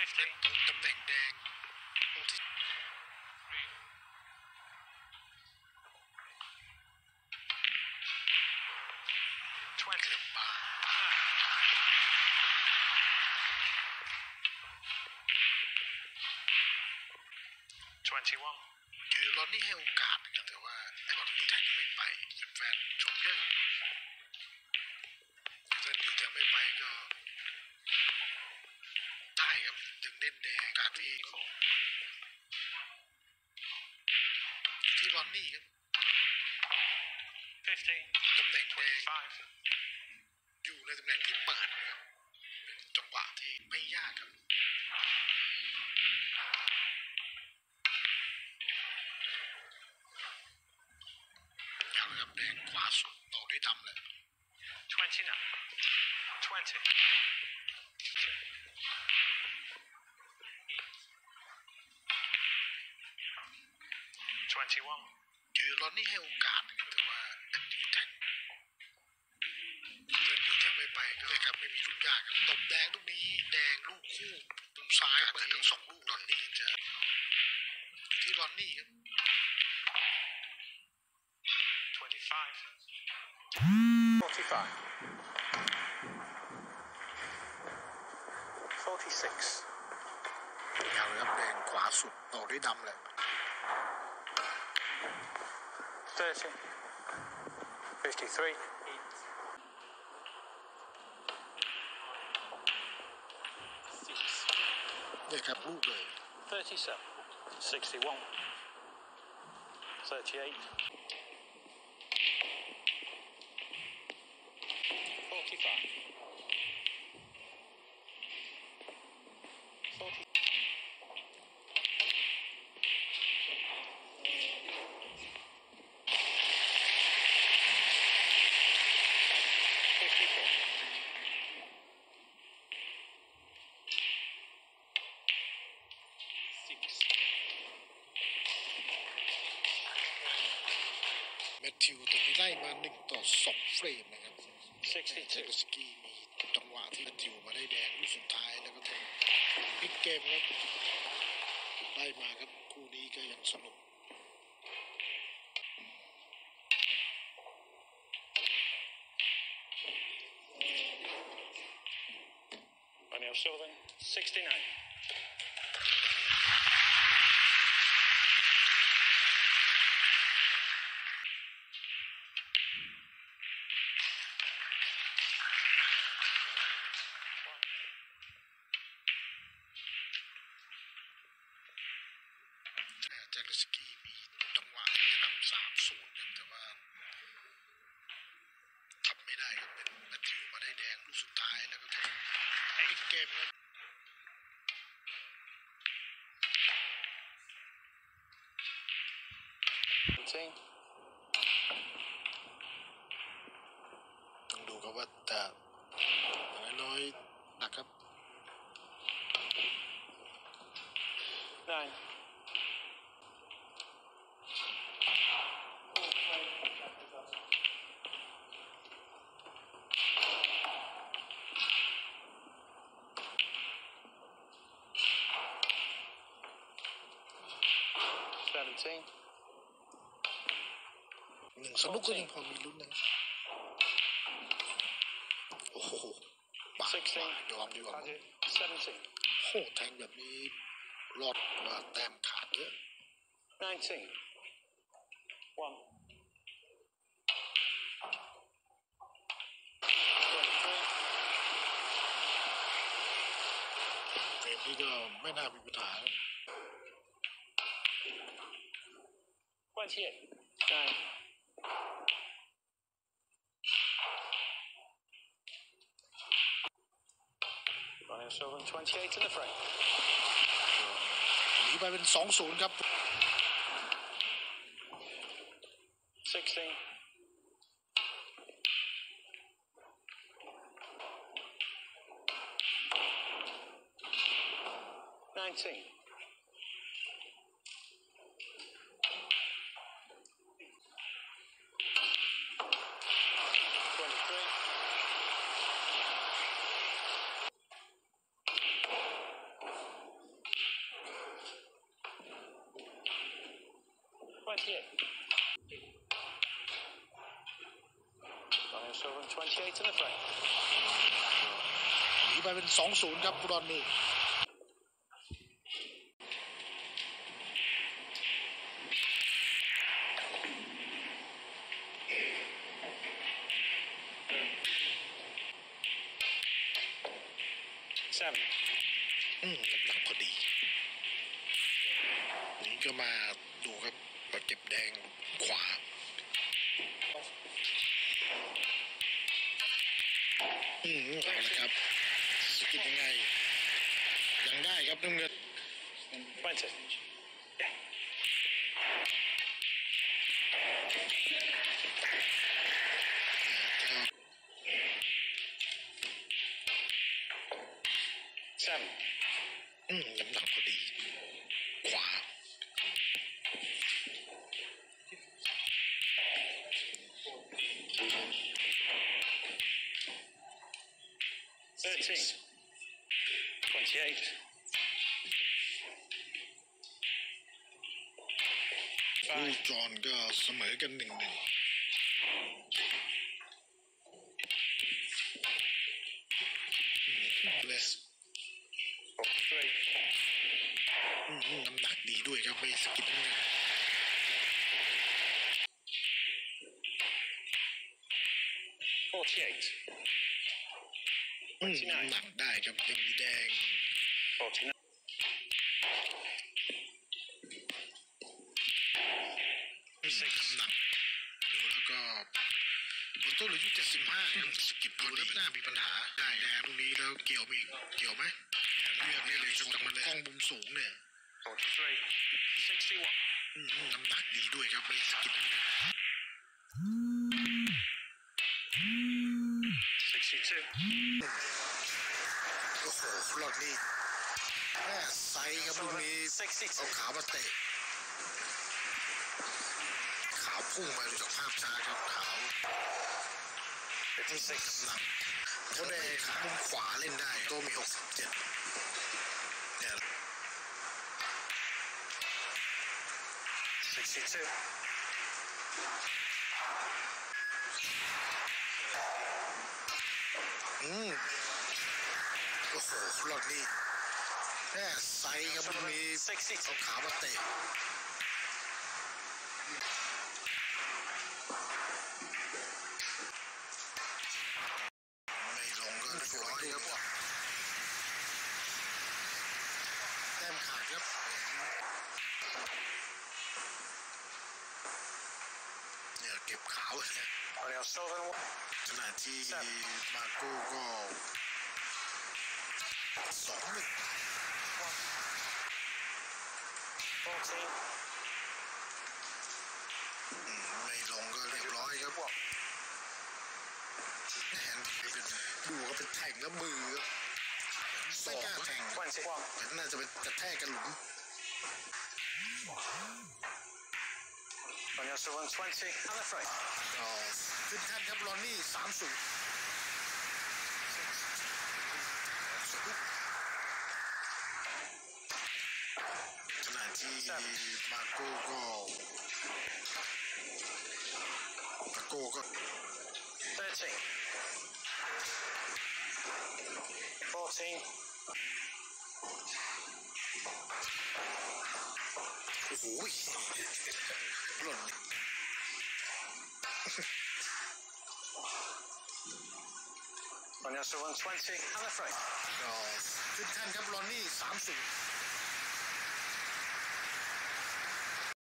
ตำแหน่งแดงตรงที่บาคือรอนนี่ให้โอกาสนะครับแต่ว่าไอ้รอนนี่แทงไม่ไปแฟนชมเยอะถ้าดีจะไม่ไปก็ได้ครับถึงเล่นแดงการที่รอนนี่ครับตำแหน่งแดงอยู่ในตำแหน่งที่เปิดครับเป็นจังหวะที่ไม่ยากครับเอาละครับแดงขวาสุดต่อด้วยดำเลยคือรอนนี่ให้โอกาสนะครับแต่ว่าแอนดี้แทงเล่นดีจะไม่ไปก็เลยครับไม่มีลูกยากครับตบแดงลูกนี้แดงลูกคู่ตรงซ้ายเปิดทั้งสองลูกรอนนี่จะที่รอนนี่ครับเอาเลยครับแดงขวาสุดต่อด้วยดำเลยเนี่ยครับลูกเลยแมทธิวตรงนี้ไล่มา1-2เฟรมนะครับเจลสกี้มีจังหวะที่แมทธิวมาได้แดงลูกสุดท้ายแล้วก็ทำพลิกเกมครับได้มาครับคู่นี้ก็ยังสนุก Ronnieosullivan 69 เจลสกี้มีจังหวะที่จะนำ3-0แต่ว่าทำไม่ได้ครับเป็นแมทธิวมาได้แดงลูกสุดท้ายแล้วก็ทำพลิกเกมครับต้องดูครับว่าแต่น้อยนะครับ 9 17 1 สนุกก็ยังพอมีลุ้นนะโอ้โหบาดยอมดีกว่าโหแทงแบบนี้รอดว่าแต้มขาดเยอะ 19 1 เกมนี้ก็ไม่น่ามีปัญหา 28 Ronnieosullivan 28 in the frame หนีไปเป็น 2-0 ครับ 16 19 23 Ronnieosullivan 28 in the frame. หนีไปเป็น 2-0 ครับรอนนี่น้ำหนักพอดีนี่ก็มาดูครับมาเก็บแดงขวาเอาละครับสกิปยังไงยังได้ครับน้ำเงินน้ำหนักพอดีขวาคู่จอนก็เสมอกัน1-1น้ำหนักดีด้วยครับไม่สกิปน้ำเงินน้ำหนักได้ครับยังมีแดงน้ำหนักดูแล้วก็ต้นอายุ75ยังสกิปดูแล้วหน้ามีปัญหาได้แดงตรงนี้แล้วเกี่ยวไหมเลือกได้เลยครับมันกล้องมุมสูงเนี่ยน้ำหนักดีด้วยครับไม่สกิปโอ้โหหลอดนี่แม่ไซครับลูกนี้เอาขามาเตะขาวพุ่งมาดูจากภาพช้าครับขาวน้ำหนักเขาได้ขามุมขวาเล่นได้ก็มี67เนี่ยโอ้โหหลอดนี่แม่ไซครับลูกนี้เอาขามาเตะไม่ลงก็สวยครับแต้มขาดครับเนี่ยเก็บขาวเนี่ยขณะที่มาโก้ก็2-1ไม่ลงก็เรียบร้อยครับแทนที่เป็นดูก็เป็นแทงแล้วมือไม่กล้าแทงแต่น่าจะเป็นกระแทกกันหลุม Ronnieosullivan 20 and the frame. ขึ้นขั้นครับรอนนี่3-0ขณะที่มาโก้ก็ 13 14 โอ้โหหล่น Ronnieosullivan 20 and the frame. ขึ้นขั้นครับรอนนี่3-0